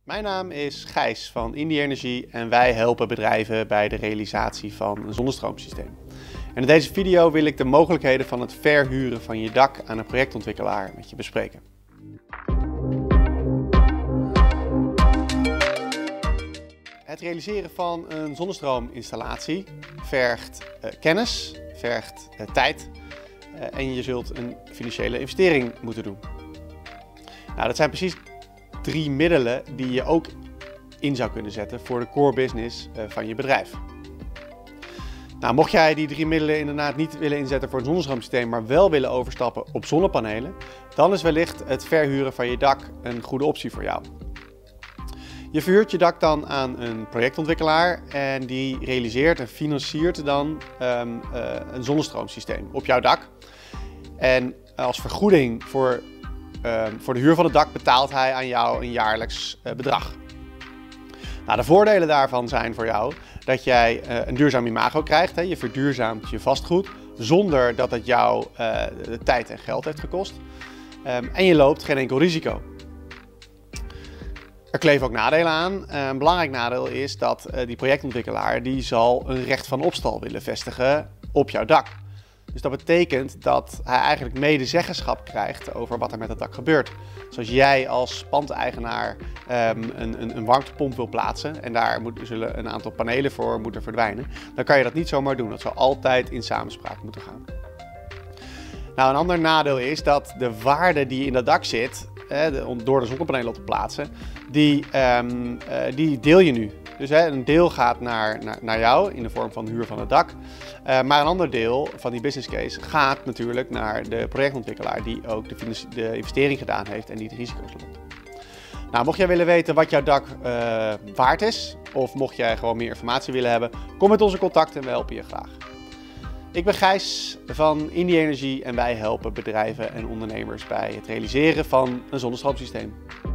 Mijn naam is Gijs van Indie Energie en wij helpen bedrijven bij de realisatie van een zonnestroomsysteem. En in deze video wil ik de mogelijkheden van het verhuren van je dak aan een projectontwikkelaar met je bespreken. Het realiseren van een zonnestroominstallatie vergt kennis, vergt tijd en je zult een financiële investering moeten doen. Nou, dat zijn precies 3 middelen die je ook in zou kunnen zetten voor de core business van je bedrijf. Nou, mocht jij die 3 middelen inderdaad niet willen inzetten voor een zonnestroomsysteem, maar wel willen overstappen op zonnepanelen, dan is wellicht het verhuren van je dak een goede optie voor jou. Je verhuurt je dak dan aan een projectontwikkelaar en die realiseert en financiert dan een zonnestroomsysteem op jouw dak. En als vergoeding voor de huur van het dak betaalt hij aan jou een jaarlijks bedrag. Nou, de voordelen daarvan zijn voor jou dat jij een duurzaam imago krijgt. Hè. Je verduurzaamt je vastgoed zonder dat het jou de tijd en geld heeft gekost. En je loopt geen enkel risico. Er kleven ook nadelen aan. Een belangrijk nadeel is dat die projectontwikkelaar die zal een recht van opstal willen vestigen op jouw dak. Dus dat betekent dat hij eigenlijk medezeggenschap krijgt over wat er met het dak gebeurt. Dus als jij als pandeigenaar een warmtepomp wil plaatsen en daar zullen een aantal panelen voor moeten verdwijnen, dan kan je dat niet zomaar doen. Dat zal altijd in samenspraak moeten gaan. Nou, een ander nadeel is dat de waarde die in dat dak zit, door de zonnepanelen op te plaatsen, die deel je nu. Dus een deel gaat naar jou in de vorm van de huur van het dak. Maar een ander deel van die business case gaat natuurlijk naar de projectontwikkelaar die ook de investering gedaan heeft en die de risico's loopt. Nou, mocht jij willen weten wat jouw dak waard is, of mocht jij gewoon meer informatie willen hebben, kom met ons in contact en we helpen je graag. Ik ben Gijs van Indie Energie en wij helpen bedrijven en ondernemers bij het realiseren van een zonnestroomsysteem.